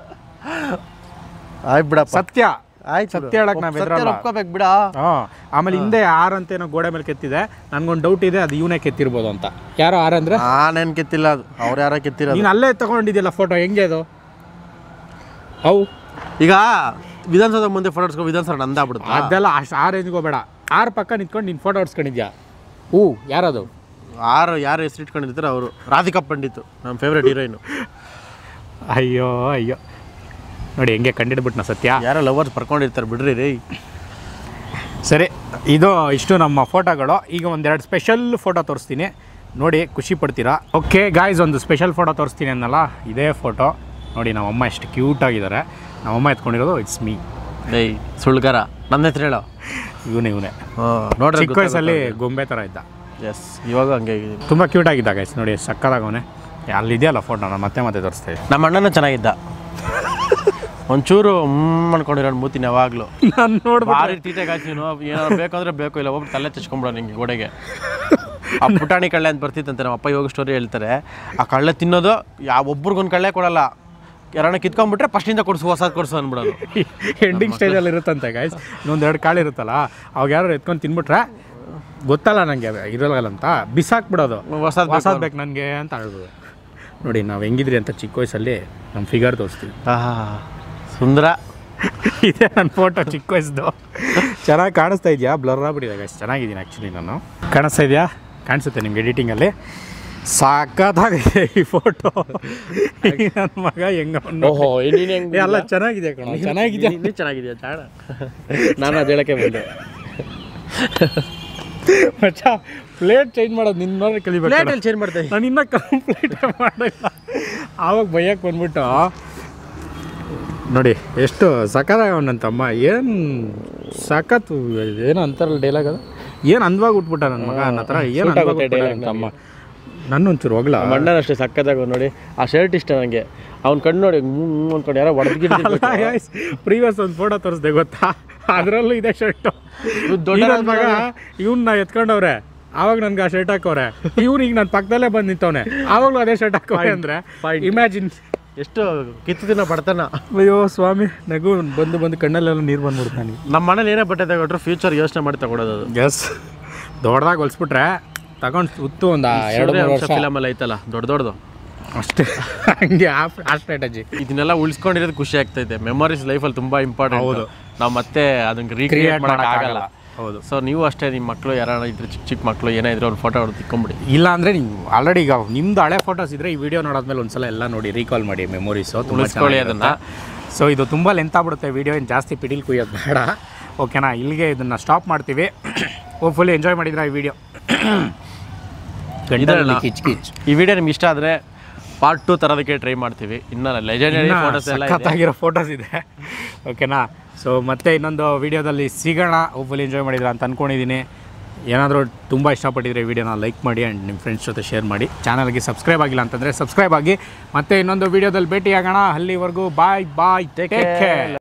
A: ಸತ್ಯ ಹೇಳಕ್ ನಾವು
B: ಒಪ್ಕೋಬೇಕು ಬಿಡ.
A: ಆಮೇಲೆ ಹಿಂದೆ ಆರಂತೇನೋ ಗೋಡೆ ಮೇಲೆ ಕೆತ್ತಿದೆ. ನನ್ಗೊಂದು ಡೌಟ್ ಇದೆ, ಅದು ಇವನೇ ಕೆತ್ತಿರ್ಬೋದು ಅಂತ. ಯಾರೋ ಆರಂದ್ರೆ
B: ನಾನೇನು ಕೆತ್ತಿಲ್ಲ, ಅದು ಅವ್ರು ಯಾರೋ ಕೆತ್ತಿರೋದು.
A: ನೀನು ಅಲ್ಲೇ ತಗೊಂಡಿದ್ಯಲ್ಲ ಫೋಟೋ, ಹೆಂಗೆ ಅದು? ಅವು
B: ಈಗ ವಿಧಾನಸೌಧ ಮುಂದೆ ಫೋಟೋ ಹೊಡ್ಸ್ಕೊ ವಿಧಾನಸೌಧ ಅಂದಾಗ್ಬಿಡುತ್ತೆ.
A: ಅದೆಲ್ಲ ಅಷ್ಟು ಆ ರೇಂಜ್ಗೆ ಹೋಗಬೇಡ. 6 ಪಕ್ಕ ನಿಂತ್ಕೊಂಡು ನೀನು ಫೋಟೋ ಹೊಡ್ಸ್ಕೊಂಡಿದ್ಯಾ? ಯಾರದು?
B: ಯಾರು ಹೆಸರು ಇಟ್ಕೊಂಡಿರ್ತಾರೆ ಅವರು. ರಾಧಿಕಾ ಪಂಡಿತ್ ನಮ್ಮ ಫೇವ್ರೇಟ್ ಹೀರೋಯಿನು.
A: ಅಯ್ಯೋ ನೋಡಿ ಹೆಂಗೆ ಕಂಡಿಡ್ಬಿಟ್ನ ಸತ್ಯ.
B: ಯಾರೋ ಲವರ್ಸ್ ಬರ್ಕೊಂಡಿರ್ತಾರೆ ಬಿಡ್ರಿ ರೀ.
A: ಸರಿ, ಇಷ್ಟು ನಮ್ಮ ಫೋಟೋಗಳು. ಈಗ ಒಂದೆರಡು ಸ್ಪೆಷಲ್ ಫೋಟೋ ತೋರಿಸ್ತೀನಿ, ನೋಡಿ ಖುಷಿ ಪಡ್ತೀರಾ. ಓಕೆ ಗಾಯ್ಸ್, ಒಂದು ಸ್ಪೆಷಲ್ ಫೋಟೋ ತೋರಿಸ್ತೀನಿ ಅನ್ನಲ್ಲ, ಇದೇ ಫೋಟೋ ನೋಡಿ. ನಮ್ಮಮ್ಮ ಎಷ್ಟು ಕ್ಯೂಟಾಗಿದ್ದಾರೆ. ನಮ್ಮಮ್ಮ ಎತ್ಕೊಂಡಿರೋದು ಇಟ್ಸ್ ಮೀ.
B: ಸುಳ್ಗಾರ ನನ್ನ ಹೆಸರು ಹೇಳೋ. ಇವನೇ ನೋಡ್ರಿ,
A: ಚಿಕ್ಕ ವಯಸ್ಸಲ್ಲಿ ಗೊಂಬೆ ಥರ ಇದ್ದ.
B: ಎಸ್, ಇವಾಗ ಹಂಗೆ
A: ತುಂಬ ಕ್ಯೂಟಾಗಿದ್ದ ಗೈಸ್. ನೋಡಿ ಸಕ್ಕದಾಗವನೇ. ಅಲ್ಲಿದೆಯಲ್ಲ ಫೋಟೋ, ನಾನು ಮತ್ತೆ ತೋರಿಸ್ತೀವಿ.
B: ನಮ್ಮ ಅಣ್ಣನೂ ಚೆನ್ನಾಗಿದ್ದ. ಒಂಚೂರು ಅನ್ಕೊಂಡಿರೋ ಮೂತಿನ ಯಾವಾಗಲೂ
A: ನಾನು ನೋಡಿ
B: ಭಾರಿ ತೀಟೆಗೆ ಹಾಕ್ತೀನೋ. ಏನಾದ್ರು ಬೇಕಂದ್ರೆ ಬೇಕು, ಇಲ್ಲ ಒಬ್ಬರು ತಲೆ ತೆಚ್ಕೊಂಬಿಡೋ ನಿಂಗೆ ಗೋಡೆಗೆ. ಆ ಪುಟಾಣಿ ಕಳ್ಳೆ ಅಂತ ಬರ್ತಿತ್ತಂತೆ, ನಮ್ಮ ಅಪ್ಪ ಇವಾಗ ಸ್ಟೋರಿ ಹೇಳ್ತಾರೆ. ಆ ಕಳ್ಳೆ ತಿನ್ನೋದು ಒಬ್ರಿಗೊಂದು ಕಳ್ಳೆ ಕೊಡಲ್ಲ, ಯಾರನ್ನ ಕಿತ್ಕೊಂಡ್ಬಿಟ್ರೆ ಫಸ್ಟಿಂದ ಹೊಸದು ಕೊಡಿಸು ಅಂದ್ಬಿಡೋದು.
A: ಎಂಡಿಂಗ್ ಸ್ಟೇಜಲ್ಲಿ ಇರುತ್ತಂತೆ ಗೈಸ್. ಇನ್ನೊಂದೆರಡು ಕಾಳು ಇರುತ್ತಲ್ಲ, ಅವಾಗ ಯಾರು ಎತ್ಕೊಂಡು ತಿನ್ಬಿಟ್ರೆ ಗೊತ್ತಲ್ಲ ನನಗೆ ಇರೋಲ್ಲ ಅಂತ ಬಿಸಾಕ್ಬಿಡೋದು. ಹೊಸದು ಬೇಕು ನನಗೆ ಅಂತ ಹೇಳ್ಬೋದು. ನೋಡಿ ನಾವು ಹೆಂಗಿದ್ರಿ ಅಂತ ಚಿಕ್ಕ ವಯಸ್ಸಲ್ಲಿ ನಮ್ಮ ಫಿಗರ್ ತೋರಿಸ್ತೀವಿ.
B: ಸುಂದರ
A: ಇದೆ ನನ್ನ ಫೋಟೋ ಚಿಕ್ಕ ವಯಸ್ಸು. ಚೆನ್ನಾಗಿ ಕಾಣಿಸ್ತಾ ಇದೆಯಾ? ಬ್ಲರ್ ಆಗ್ಬಿಟ್ಟಿದೆ ಗೈಸ್. ಚೆನ್ನಾಗಿದ್ದೀನಿ ಆ್ಯಕ್ಚುಲಿ ನಾನು. ಕಾಣಿಸ್ತಾ ಇದೆಯಾ? ಕಾಣಿಸುತ್ತೆ ನಿಮ್ಗೆ ಎಡಿಟಿಂಗಲ್ಲಿ. ಸಾಕಾಗಿದೆ ಈ ಫೋಟೋ. ನನ್ನ ಮಗ ಎಲ್ಲ ಚೆನ್ನಾಗಿದೆ ಕಣ.
B: ಚೆನ್ನಾಗಿದೆಯಾ ಚಾಡ? ನಾನು ಅದು ಹೇಳಕ್ಕೆ ಬಂದೆ.
A: ಮಚ್ಚ ಪ್ಲೇಟ್ ಚೇಂಜ್ ಮಾಡೋದು ನಿನ್ನ ನೋಡಿ ಕಲಿಬೇಕು.
B: ಪ್ಲೇಟಲ್ಲಿ ಚೇಂಜ್ ಮಾಡ್ತೀನಿ
A: ನಾನು ಇನ್ನೂ ಕಂಪ್ಲೀಟ್ ಮಾಡಿಲ್ಲ. ಆವಾಗ ಬೈಯಕ್ಕೆ ಬಂದ್ಬಿಟ್ಟು ನೋಡಿ ಎಷ್ಟು ಸಖತ್ತಾಗ ನನ್ನ ತಮ್ಮ. ಏನು ಸಖತ್ತು, ಏನು ಅಂತಾರಲ್ಲ ಡೈಲಾಗ್, ಅದು ಏನು ಅಂದವಾಗಿ ಉಟ್ಬಿಟ್ಟ ನನ್ನ ಮಗ ನನ್ನ ಹತ್ರ. ಏನು ನನ್ನ ತಮ್ಮ. ನನ್ನ ಒಂಚೂರು ಹೋಗ್ಲಾ.
B: ಅಣ್ಣನ ಅಷ್ಟೇ ಸಕ್ಕತ್ತಾಗ ನೋಡಿ. ಆ ಶರ್ಟ್ ಇಷ್ಟ ನನಗೆ. ಅವ್ನ ಕಣ್ಣು ನೋಡಿ ಅಂದ್ಕೊಂಡು ಯಾರೋ ಹೊಡೆದ್ಗಿಟ್ಟು.
A: ಪ್ರೀವಿಯಸ್ ಒಂದು ಫೋಟೋ ತೋರಿಸ್ದೆ ಗೊತ್ತಾ, ಅದರಲ್ಲೂ ಇದೆ ಶರ್ಟು. ದೊಡ್ಡ ಮಗ ಇವನ್ನ ಎತ್ಕೊಂಡವ್ರೆ, ಆವಾಗ ನನ್ಗೆ ಆ ಶರ್ಟ್ ಹಾಕೋರೆ. ಇವ್ನು ಈಗ ನನ್ನ ಪಕ್ಕದಲ್ಲೇ ಬಂದು ನಿಂತವನೆ, ಆವಾಗಲೂ ಅದೇ ಶರ್ಟ್ ಹಾಕೋರೆ. ಅಂದರೆ ಇಮ್ಯಾಜಿನ್
B: ಎಷ್ಟು ಕಿತ್ತಿನ ಬಡತನ.
A: ಅಯ್ಯೋ ಸ್ವಾಮಿ, ನಗು ಬಂದು ಕಣ್ಣಲ್ಲೆಲ್ಲ ನೀರು ಬಂದ್ಬಿಡ್ತು ನನಗೆ.
B: ನಮ್ಮ ಮನೇಲಿ ಏನೇ ಬಟ್ಟೆ ತಗೊಂಡ್ರು ಫ್ಯೂಚರ್ ಯೋಚನೆ ಮಾಡಿ ತಗೊಳೋದು. ಅದು
A: ಎಸ್, ದೊಡ್ಡದಾಗಿ ಹೊಲಿಸ್ಬಿಟ್ರೆ ತಗೊಂಡು ಉತ್ತು ಒಂದು 2-3 ವರ್ಷ
B: ಫಿಲಮಲ್ಲಿ ಐತಲ್ಲ ದೊಡ್ಡದು
A: ಅಷ್ಟೇ. ಹಂಗೆ ಆ ಸ್ಟ್ರಾಟಜಿ.
B: ಇದನ್ನೆಲ್ಲ ಉಳಿಸ್ಕೊಂಡಿರೋದು ಖುಷಿ ಆಗ್ತೈತೆ. ಮೆಮೊರೀಸ್ ಲೈಫಲ್ಲಿ ತುಂಬ ಇಂಪಾರ್ಟೆಂಟ್. ಹೌದು, ನಾವು ಮತ್ತೆ ಅದನ್ನ ರೀಕ್ರಿಯೇಟ್ ಮಾಡೋಕ್ಕಾಗಲ್ಲ. ಹೌದು. ಸೊ ನೀವು ಅಷ್ಟೇ, ನಿಮ್ಮ ಮಕ್ಕಳು ಯಾರು ಇದ್ರೆ ಚಿಕ್ಕ ಮಕ್ಕಳು ಏನೇ ಇದ್ರೆ ಒಂದು ಫೋಟೋ ಹೊಡೆದು ತಿಕ್ಕೊಂಬಿಡಿ.
A: ಇಲ್ಲ ಅಂದರೆ ನೀವು ಆಲ್ರೆಡಿ ಈಗ ನಿಮ್ದು ಹಳೆ ಫೋಟೋಸ್ ಇದ್ದರೆ ಈ ವಿಡಿಯೋ ನೋಡೋದ್ಮೇಲೆ ಒಂದ್ಸಲ ಎಲ್ಲ ನೋಡಿ ರೀಕಾಲ್ ಮಾಡಿ ಮೆಮೊರೀಸು. ಉಳಿಸ್ಕೊಳ್ಳಿ ಅದನ್ನು. ಸೊ ಇದು ತುಂಬ ಲೆಂತ್ ಆಗ್ಬಿಡುತ್ತೆ ವಿಡಿಯೋ, ಏನು ಜಾಸ್ತಿ ಪಿಡಿಲ್ ಕುಯ್ಯೋದು ಬೇಡ. ಓಕೆನಾ? ಇಲ್ಲಿಗೆ ಇದನ್ನು ಸ್ಟಾಪ್ ಮಾಡ್ತೀವಿ. ಹೋಪ್ಫುಲಿ ಎಂಜಾಯ್ ಮಾಡಿದ್ರೆ ಈ ವಿಡಿಯೋ.
B: ಈ ವಿಡಿಯೋ ನಿಮ್ಗೆ ಇಷ್ಟ ಆದರೆ ಪಾರ್ಟ್ 2 ತರೋದಕ್ಕೆ ಟ್ರೈ ಮಾಡ್ತೀವಿ. ಇನ್ನು ಲೆಜೆಂಡರಿ ಫೋಟೋಸ್ ಎಲ್ಲ ಸಖತ್ತಾಗಿರೋ
A: ಫೋಟೋಸ್ ಇದೆ. ಓಕೆನಾ? ಸೊ ಮತ್ತೆ ಇನ್ನೊಂದು ವೀಡಿಯೋದಲ್ಲಿ ಸಿಗೋಣ. ಹೋಪ್ಫುಲಿ ಎಂಜಾಯ್ ಮಾಡಿದ್ರೆ ಅಂತ ಅಂದ್ಕೊಂಡಿದ್ದೀನಿ. ಏನಾದರೂ ತುಂಬ ಇಷ್ಟಪಟ್ಟಿದ್ರೆ ಈ ವಿಡಿಯೋನ ಲೈಕ್ ಮಾಡಿ ಆ್ಯಂಡ್ ನಿಮ್ಮ ಫ್ರೆಂಡ್ಸ್ ಜೊತೆ ಶೇರ್ ಮಾಡಿ. ಚಾನಲ್ಗೆ ಸಬ್ಸ್ಕ್ರೈಬ್ ಆಗಿಲ್ಲ ಅಂತಂದರೆ ಸಬ್ಸ್ಕ್ರೈಬ್ ಆಗಿ. ಮತ್ತೆ ಇನ್ನೊಂದು ವೀಡಿಯೋದಲ್ಲಿ ಭೇಟಿಯಾಗೋಣ. ಅಲ್ಲಿವರೆಗೂ ಬಾಯ್ ಟೇಕ್ ಕೇರ್.